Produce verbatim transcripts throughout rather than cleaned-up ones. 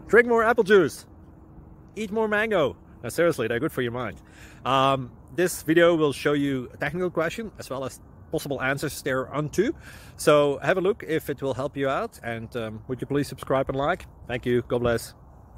Drink more apple juice. Eat more mango. No, seriously, they're good for your mind. Um, this video will show you a technical question as well as possible answers thereunto. So have a look if it will help you out, and um, would you please subscribe and like? Thank you. God bless.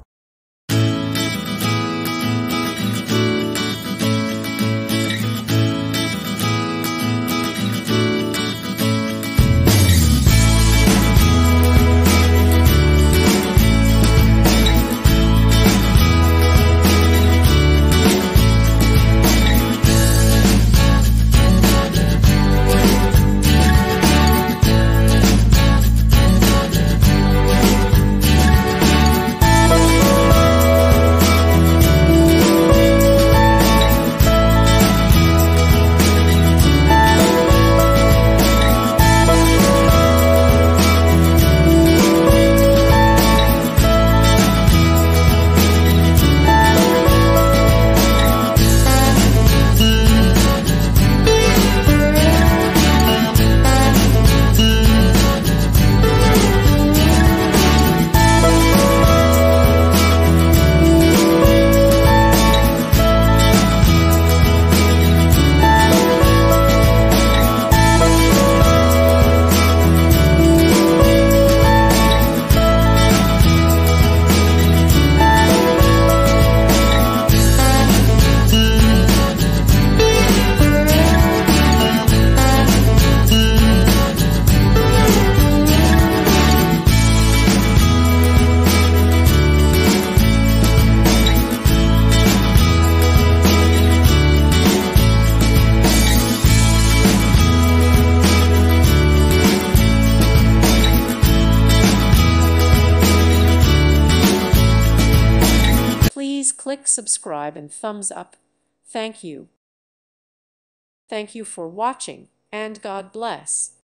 Please click subscribe and thumbs up. Thank you. Thank you for watching, and God bless.